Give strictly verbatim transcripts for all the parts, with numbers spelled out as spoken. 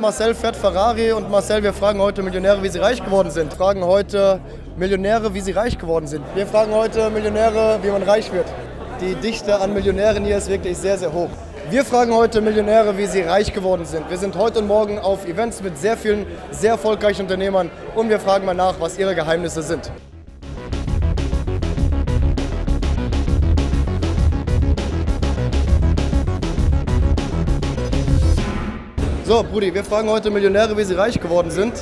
Marcel fährt Ferrari und Marcel, wir fragen heute Millionäre, wie sie reich geworden sind. Wir fragen heute Millionäre, wie sie reich geworden sind. Wir fragen heute Millionäre, wie man reich wird. Die Dichte an Millionären hier ist wirklich sehr, sehr hoch. Wir fragen heute Millionäre, wie sie reich geworden sind. Wir sind heute und morgen auf Events mit sehr vielen, sehr erfolgreichen Unternehmern und wir fragen mal nach, was ihre Geheimnisse sind. So, Brudi, wir fragen heute Millionäre, wie sie reich geworden sind.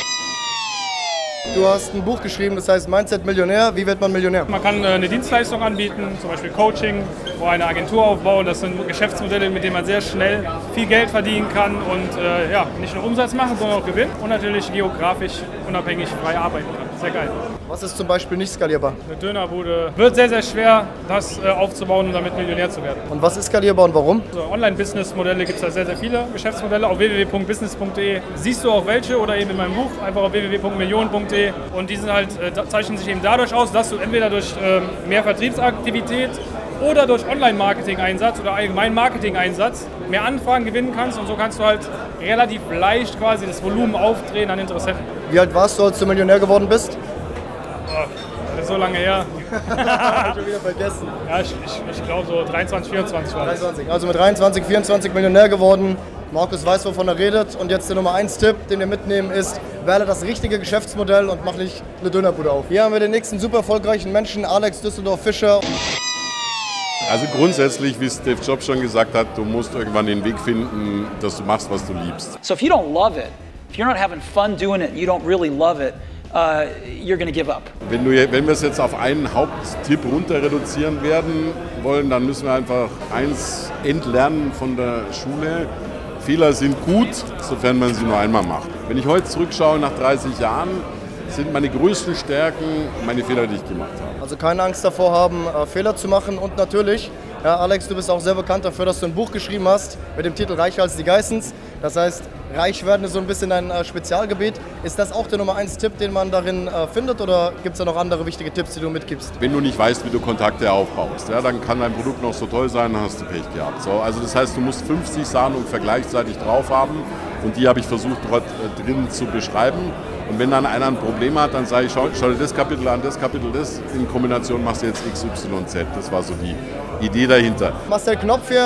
Du hast ein Buch geschrieben, das heißt Mindset Millionär. Wie wird man Millionär? Man kann eine Dienstleistung anbieten, zum Beispiel Coaching oder eine Agentur aufbauen. Das sind Geschäftsmodelle, mit denen man sehr schnell viel Geld verdienen kann und äh, ja, nicht nur Umsatz machen, sondern auch Gewinn und natürlich geografisch unabhängig frei arbeiten kann. Sehr geil. Was ist zum Beispiel nicht skalierbar? Eine Dönerbude wird sehr, sehr schwer, das äh, aufzubauen und damit Millionär zu werden. Und was ist skalierbar und warum? Also Online-Business-Modelle gibt es da sehr, sehr viele Geschäftsmodelle. Auf w w w punkt business punkt de siehst du auch welche oder eben in meinem Buch, einfach auf w w w punkt millionen punkt de. Und die sind halt, äh, zeichnen sich eben dadurch aus, dass du entweder durch äh, mehr Vertriebsaktivität oder durch Online-Marketing-Einsatz oder allgemein Marketing-Einsatz mehr Anfragen gewinnen kannst und so kannst du halt relativ leicht quasi das Volumen aufdrehen an Interessenten. Wie alt warst du, als du Millionär geworden bist? Oh, das ist so lange her. Schon wieder vergessen. Ja, ich, ich, ich glaube so dreiundzwanzig, vierundzwanzig war das. dreiundzwanzig. Also mit dreiundzwanzig, vierundzwanzig Millionär geworden. Markus weiß, wovon er redet. Und jetzt der Nummer eins Tipp, den wir mitnehmen, ist, wähle das richtige Geschäftsmodell und mach nicht eine Dönerbude auf. Hier haben wir den nächsten super erfolgreichen Menschen, Alex Düsseldorf-Fischer. Also grundsätzlich, wie Steve Jobs schon gesagt hat, du musst irgendwann den Weg finden, dass du machst, was du liebst. So if you don't love it, if you're not having fun doing it, you don't really love it, uh, you're going to give up. Wenn, du, wenn wir es jetzt auf einen Haupttipp runter reduzieren werden wollen, dann müssen wir einfach eins entlernen von der Schule. Fehler sind gut, sofern man sie nur einmal macht. Wenn ich heute zurückschaue nach dreißig Jahren, sind meine größten Stärken meine Fehler, die ich gemacht habe. Also keine Angst davor haben, äh, Fehler zu machen. Und natürlich, ja, Alex, du bist auch sehr bekannt dafür, dass du ein Buch geschrieben hast mit dem Titel Reicher als die Geissens. Das heißt, reich werden ist so ein bisschen ein äh, Spezialgebiet. Ist das auch der Nummer eins Tipp, den man darin äh, findet, oder gibt es da noch andere wichtige Tipps, die du mitgibst? Wenn du nicht weißt, wie du Kontakte aufbaust, ja, dann kann dein Produkt noch so toll sein, dann hast du Pech gehabt. So, also das heißt, du musst fünfzig Sachen ungefähr gleichzeitig drauf haben und die habe ich versucht dort äh, drin zu beschreiben. Und wenn dann einer ein Problem hat, dann sage ich, schau, schau dir das Kapitel an, das Kapitel, das. In Kombination machst du jetzt X, Y, Z. Das war so die Idee dahinter. Marcel Knopf hier.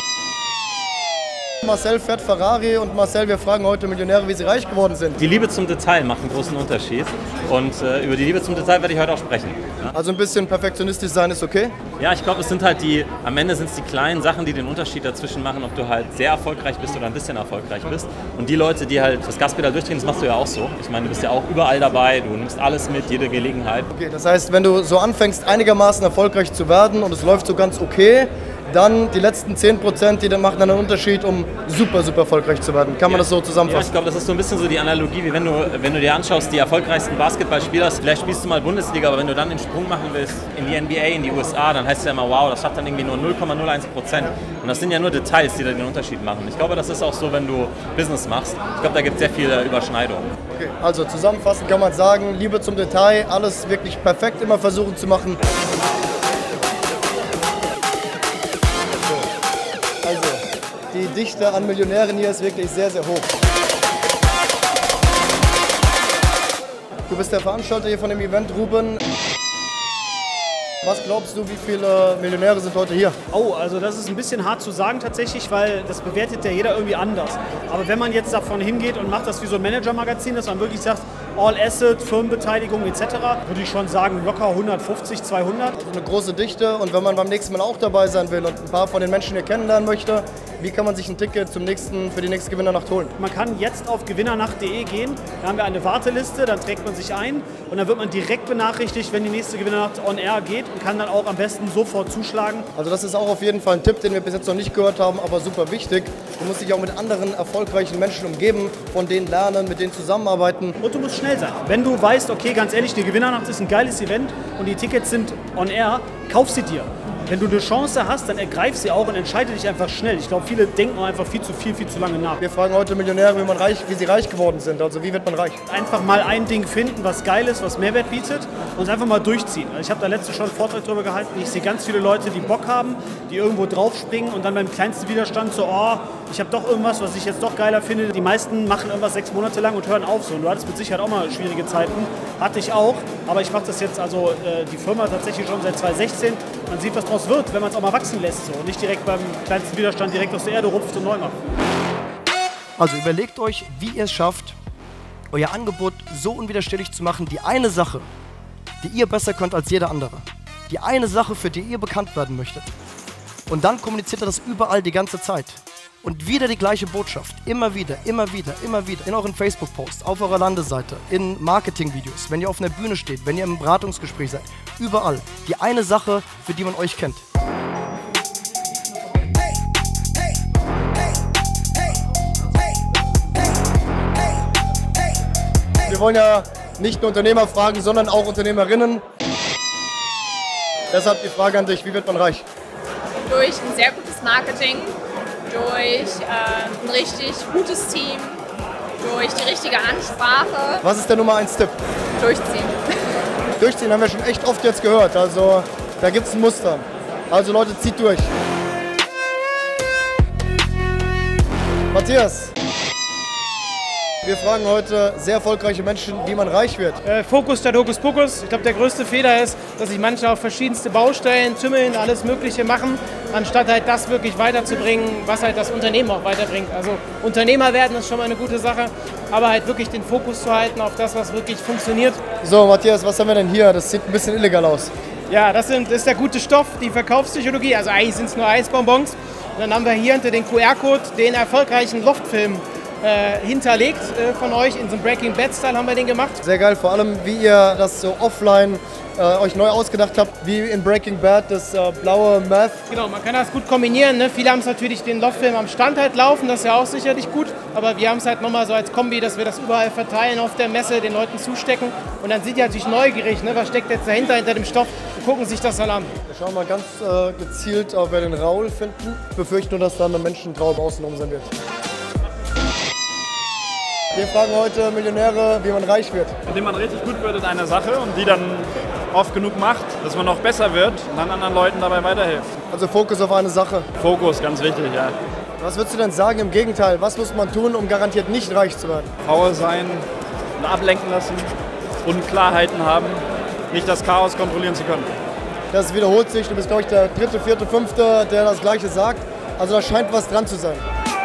Marcel fährt Ferrari und Marcel, wir fragen heute Millionäre, wie sie reich geworden sind. Die Liebe zum Detail macht einen großen Unterschied und äh, über die Liebe zum Detail werde ich heute auch sprechen. Ja? Also ein bisschen perfektionistisch sein ist okay? Ja, ich glaube, es sind halt die, am Ende sind es die kleinen Sachen, die den Unterschied dazwischen machen, ob du halt sehr erfolgreich bist oder ein bisschen erfolgreich bist. Und die Leute, die halt das Gaspedal durchdrehen, das machst du ja auch so. Ich meine, du bist ja auch überall dabei, du nimmst alles mit, jede Gelegenheit. Okay, das heißt, wenn du so anfängst, einigermaßen erfolgreich zu werden und es läuft so ganz okay, dann die letzten zehn Prozent, die dann machen dann einen Unterschied, um super, super erfolgreich zu werden. Kann man ja. das so zusammenfassen? Ja, ich glaube, das ist so ein bisschen so die Analogie, wie wenn du, wenn du dir anschaust, die erfolgreichsten Basketballspieler, vielleicht spielst du mal Bundesliga, aber wenn du dann den Sprung machen willst in die N B A, in die U S A, dann heißt es ja immer, wow, das schafft dann irgendwie nur null Komma null eins Prozent. Und das sind ja nur Details, die da den Unterschied machen. Ich glaube, das ist auch so, wenn du Business machst. Ich glaube, da gibt es sehr viele Überschneidungen. Okay, also zusammenfassend kann man sagen, Liebe zum Detail, alles wirklich perfekt immer versuchen zu machen. Die Dichte an Millionären hier ist wirklich sehr, sehr hoch. Du bist der Veranstalter hier von dem Event, Ruben. Was glaubst du, wie viele Millionäre sind heute hier? Oh, also das ist ein bisschen hart zu sagen tatsächlich, weil das bewertet ja jeder irgendwie anders. Aber wenn man jetzt davon hingeht und macht das wie so ein Manager-Magazin, dass man wirklich sagt, All Asset, Firmenbeteiligung et cetera, würde ich schon sagen, locker hundertfünfzig, zweihundert. Eine große Dichte, und wenn man beim nächsten Mal auch dabei sein will und ein paar von den Menschen hier kennenlernen möchte, wie kann man sich ein Ticket zum nächsten, für die nächste Gewinnernacht holen? Man kann jetzt auf gewinnernacht punkt de gehen, da haben wir eine Warteliste, dann trägt man sich ein und dann wird man direkt benachrichtigt, wenn die nächste Gewinnernacht on air geht und kann dann auch am besten sofort zuschlagen. Also das ist auch auf jeden Fall ein Tipp, den wir bis jetzt noch nicht gehört haben, aber super wichtig. Du musst dich auch mit anderen erfolgreichen Menschen umgeben, von denen lernen, mit denen zusammenarbeiten. Und du musst schnell sein. Wenn du weißt, okay, ganz ehrlich, die Gewinnernacht ist ein geiles Event und die Tickets sind on air, kauf sie dir. Wenn du eine Chance hast, dann ergreif sie auch und entscheide dich einfach schnell. Ich glaube, viele denken einfach viel zu viel, viel zu lange nach. Wir fragen heute Millionäre, wie, man reich, wie sie reich geworden sind. Also wie wird man reich? Einfach mal ein Ding finden, was geil ist, was Mehrwert bietet und es einfach mal durchziehen. Ich habe da letztens schon einen Vortrag darüber gehalten. Ich sehe ganz viele Leute, die Bock haben, die irgendwo draufspringen und dann beim kleinsten Widerstand so, oh, ich habe doch irgendwas, was ich jetzt doch geiler finde. Die meisten machen irgendwas sechs Monate lang und hören auf so. Und du hattest mit Sicherheit auch mal schwierige Zeiten. Hatte ich auch. Aber ich mache das jetzt, also äh, die Firma tatsächlich schon seit zwanzig sechzehn. Man sieht, was draus wird, wenn man es auch mal wachsen lässt. So. Und nicht direkt beim kleinsten Widerstand direkt aus der Erde rupft und neu macht. Also überlegt euch, wie ihr es schafft, euer Angebot so unwiderstehlich zu machen, die eine Sache, die ihr besser könnt als jeder andere. Die eine Sache, für die ihr bekannt werden möchtet. Und dann kommuniziert ihr das überall die ganze Zeit. Und wieder die gleiche Botschaft. Immer wieder, immer wieder, immer wieder. In euren Facebook-Posts, auf eurer Landeseite, in Marketing-Videos, wenn ihr auf einer Bühne steht, wenn ihr im Beratungsgespräch seid. Überall. Die eine Sache, für die man euch kennt. Wir wollen ja nicht nur Unternehmer fragen, sondern auch Unternehmerinnen. Deshalb die Frage an dich, wie wird man reich? Durch ein sehr gutes Marketing, durch äh, ein richtig gutes Team, durch die richtige Ansprache. Was ist der Nummer eins Tipp? Durchziehen. Durchziehen haben wir schon echt oft jetzt gehört, also da gibt es ein Muster. Also Leute, zieht durch. Matthias, wir fragen heute sehr erfolgreiche Menschen, wie man reich wird. Äh, Fokus statt Hokuspokus. Ich glaube, der größte Fehler ist, dass sich manche auf verschiedenste Baustellen tümmeln, alles Mögliche machen, anstatt halt das wirklich weiterzubringen, was halt das Unternehmen auch weiterbringt. Also Unternehmer werden ist schon mal eine gute Sache, aber halt wirklich den Fokus zu halten auf das, was wirklich funktioniert. So, Matthias, was haben wir denn hier? Das sieht ein bisschen illegal aus. Ja, das, sind, das ist der gute Stoff, die Verkaufspsychologie. Also eigentlich sind es nur Eisbonbons. Und dann haben wir hier hinter den Q R-Code den erfolgreichen Loftfilm Äh, hinterlegt äh, von euch. In so einem Breaking Bad-Style haben wir den gemacht. Sehr geil, vor allem wie ihr das so offline äh, euch neu ausgedacht habt, wie in Breaking Bad, das äh, blaue Meth. Genau, man kann das gut kombinieren. Ne? Viele haben es natürlich den Loftfilm am Stand halt laufen, das ist ja auch sicherlich gut. Aber wir haben es halt nochmal so als Kombi, dass wir das überall verteilen auf der Messe, den Leuten zustecken. Und dann sind die natürlich neugierig, ne? Was steckt jetzt dahinter, hinter dem Stoff, und gucken sich das dann an. Wir schauen mal ganz äh, gezielt, ob wir den Raoul finden. Ich befürchte nur, dass da eine Menschentraube außenrum sein wird. Wir fragen heute Millionäre, wie man reich wird. Indem man richtig gut wird in einer Sache und die dann oft genug macht, dass man noch besser wird und dann anderen Leuten dabei weiterhilft. Also Fokus auf eine Sache. Fokus, ganz wichtig, ja. Was würdest du denn sagen im Gegenteil? Was muss man tun, um garantiert nicht reich zu werden? Faul sein, ablenken lassen, Unklarheiten haben, nicht das Chaos kontrollieren zu können. Das wiederholt sich. Du bist, glaube ich, der dritte, vierte, fünfte, der das Gleiche sagt. Also da scheint was dran zu sein.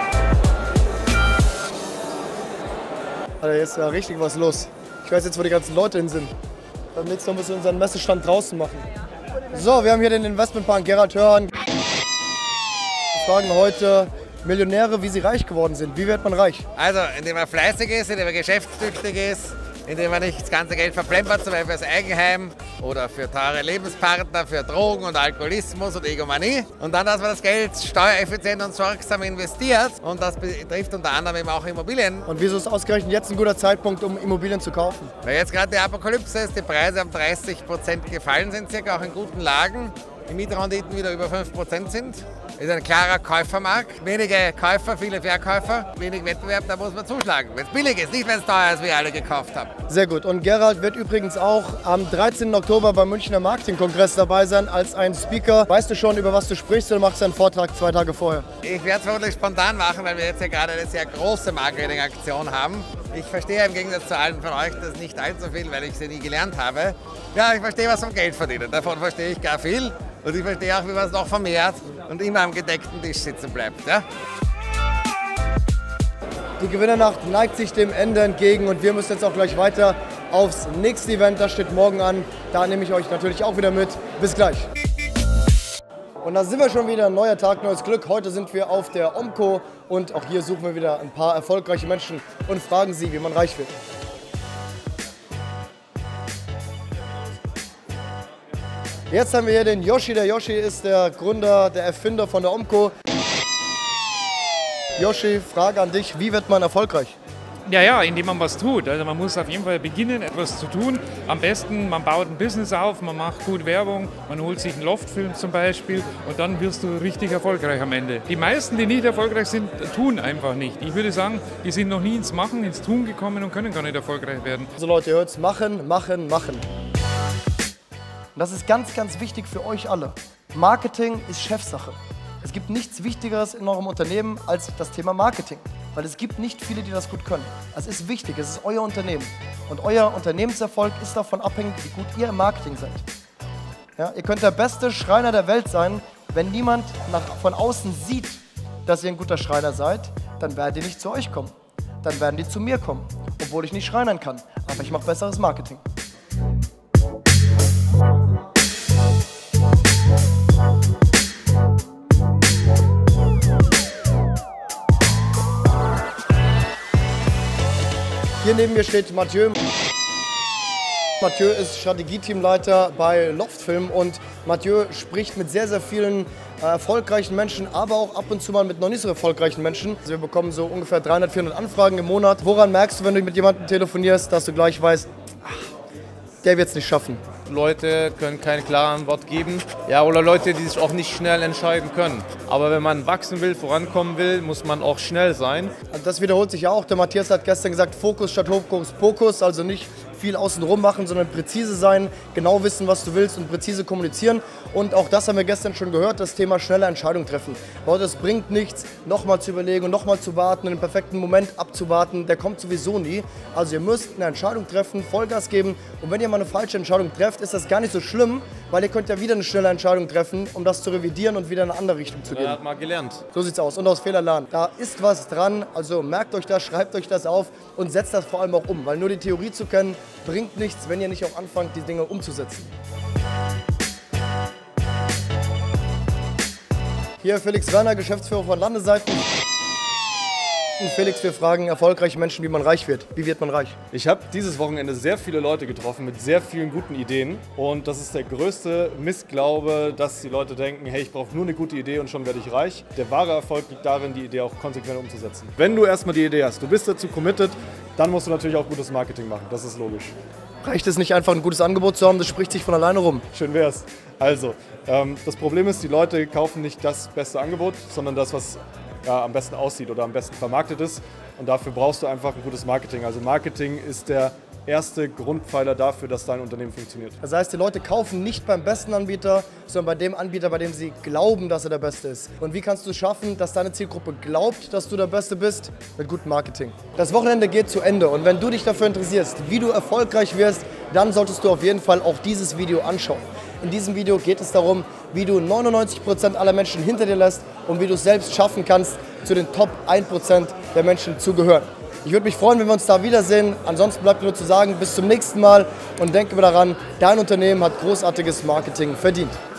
Alter, jetzt ist ja richtig was los. Ich weiß jetzt, wo die ganzen Leute hin sind. Beim nächsten Mal müssen wir unseren Messestand draußen machen. So, wir haben hier den Investmentbank Gerald Hörhan. Wir fragen heute Millionäre, wie sie reich geworden sind. Wie wird man reich? Also, indem man fleißig ist, indem man geschäftstüchtig ist, indem man nicht das ganze Geld verplempert, zum Beispiel fürs Eigenheim oder für teure Lebenspartner, für Drogen und Alkoholismus und Egomanie. Und dann, dass man das Geld steuereffizient und sorgsam investiert. Und das betrifft unter anderem eben auch Immobilien. Und wieso ist ausgerechnet jetzt ein guter Zeitpunkt, um Immobilien zu kaufen? Weil jetzt gerade die Apokalypse ist, die Preise um dreißig Prozent gefallen sind, circa auch in guten Lagen. Die Mietrenditen wieder über fünf Prozent sind. Ist ein klarer Käufermarkt. Wenige Käufer, viele Verkäufer, wenig Wettbewerb, da muss man zuschlagen. Wenn es billig ist, nicht wenn es teuer ist, wie alle gekauft haben. Sehr gut. Und Gerald wird übrigens auch am dreizehnten Oktober beim Münchner Marketingkongress dabei sein als ein Speaker. Weißt du schon, über was du sprichst, oder machst du einen Vortrag zwei Tage vorher? Ich werde es vermutlich spontan machen, weil wir jetzt ja gerade eine sehr große Marketingaktion haben. Ich verstehe im Gegensatz zu allen von euch das nicht allzu viel, weil ich sie nie gelernt habe. Ja, ich verstehe was vom Geld verdienen. Davon verstehe ich gar viel. Und ich verstehe auch, wie man es noch vermehrt und immer am gedeckten Tisch sitzen bleibt. Ja? Die Gewinnernacht neigt sich dem Ende entgegen und wir müssen jetzt auch gleich weiter aufs nächste Event. Das steht morgen an. Da nehme ich euch natürlich auch wieder mit. Bis gleich. Und da sind wir schon wieder. Neuer Tag, neues Glück. Heute sind wir auf der Omco und auch hier suchen wir wieder ein paar erfolgreiche Menschen und fragen sie, wie man reich wird. Jetzt haben wir hier den Yoshi. Der Yoshi ist der Gründer, der Erfinder von der Omco. Yoshi, Frage an dich, wie wird man erfolgreich? Ja, ja, indem man was tut. Also man muss auf jeden Fall beginnen, etwas zu tun. Am besten, man baut ein Business auf, man macht gut Werbung, man holt sich einen Loftfilm zum Beispiel und dann wirst du richtig erfolgreich am Ende. Die meisten, die nicht erfolgreich sind, tun einfach nicht. Ich würde sagen, die sind noch nie ins Machen, ins Tun gekommen und können gar nicht erfolgreich werden. Also Leute, ihr hört's, machen, machen, machen. Und das ist ganz, ganz wichtig für euch alle. Marketing ist Chefsache. Es gibt nichts Wichtigeres in eurem Unternehmen als das Thema Marketing. Weil es gibt nicht viele, die das gut können. Es ist wichtig, es ist euer Unternehmen. Und euer Unternehmenserfolg ist davon abhängig, wie gut ihr im Marketing seid. Ja, ihr könnt der beste Schreiner der Welt sein, wenn niemand nach, von außen sieht, dass ihr ein guter Schreiner seid, dann werden die nicht zu euch kommen. Dann werden die zu mir kommen, obwohl ich nicht schreinern kann. Aber ich mache besseres Marketing. Hier neben mir steht Mathieu. Mathieu ist Strategieteamleiter bei Loftfilm und Mathieu spricht mit sehr, sehr vielen äh, erfolgreichen Menschen, aber auch ab und zu mal mit noch nicht so erfolgreichen Menschen. Also wir bekommen so ungefähr dreihundert, vierhundert Anfragen im Monat. Woran merkst du, wenn du mit jemandem telefonierst, dass du gleich weißt, ach, der wird es nicht schaffen? Leute können keine klare Antwort geben, ja, oder Leute, die sich auch nicht schnell entscheiden können. Aber wenn man wachsen will, vorankommen will, muss man auch schnell sein. Also das wiederholt sich ja auch. Der Matthias hat gestern gesagt, Fokus statt Hokuspokus, also nicht viel außenrum machen, sondern präzise sein, genau wissen, was du willst und präzise kommunizieren. Und auch das haben wir gestern schon gehört, das Thema schnelle Entscheidung treffen. Leute, es bringt nichts, nochmal zu überlegen und nochmal zu warten, den perfekten Moment abzuwarten, der kommt sowieso nie. Also ihr müsst eine Entscheidung treffen, Vollgas geben und wenn ihr mal eine falsche Entscheidung trefft, ist das gar nicht so schlimm, weil ihr könnt ja wieder eine schnelle Entscheidung treffen, um das zu revidieren und wieder in eine andere Richtung zu gehen. Er hat mal gelernt. So sieht's aus und aus Fehlern lernen. Da ist was dran, also merkt euch das, schreibt euch das auf und setzt das vor allem auch um, weil nur die Theorie zu kennen, bringt nichts, wenn ihr nicht auch anfangt, die Dinge umzusetzen. Hier Felix Werner, Geschäftsführer von Landeseiten. Und Felix, wir fragen erfolgreiche Menschen, wie man reich wird. Wie wird man reich? Ich habe dieses Wochenende sehr viele Leute getroffen mit sehr vielen guten Ideen. Und das ist der größte Missglaube, dass die Leute denken, hey, ich brauche nur eine gute Idee und schon werde ich reich. Der wahre Erfolg liegt darin, die Idee auch konsequent umzusetzen. Wenn du erstmal die Idee hast, du bist dazu committed, dann musst du natürlich auch gutes Marketing machen. Das ist logisch. Reicht es nicht einfach, ein gutes Angebot zu haben, das spricht sich von alleine rum? Schön wär's. Also, ähm, das Problem ist, die Leute kaufen nicht das beste Angebot, sondern das, was ja, am besten aussieht oder am besten vermarktet ist. Und dafür brauchst du einfach ein gutes Marketing. Also Marketing ist der erste Grundpfeiler dafür, dass dein Unternehmen funktioniert. Das heißt, die Leute kaufen nicht beim besten Anbieter, sondern bei dem Anbieter, bei dem sie glauben, dass er der Beste ist. Und wie kannst du es schaffen, dass deine Zielgruppe glaubt, dass du der Beste bist? Mit gutem Marketing. Das Wochenende geht zu Ende und wenn du dich dafür interessierst, wie du erfolgreich wirst, dann solltest du auf jeden Fall auch dieses Video anschauen. In diesem Video geht es darum, wie du neunundneunzig Prozent aller Menschen hinter dir lässt und wie du es selbst schaffen kannst, zu den Top ein Prozent der Menschen zu gehören. Ich würde mich freuen, wenn wir uns da wiedersehen. Ansonsten bleibt mir nur zu sagen, bis zum nächsten Mal und denke daran, dein Unternehmen hat großartiges Marketing verdient.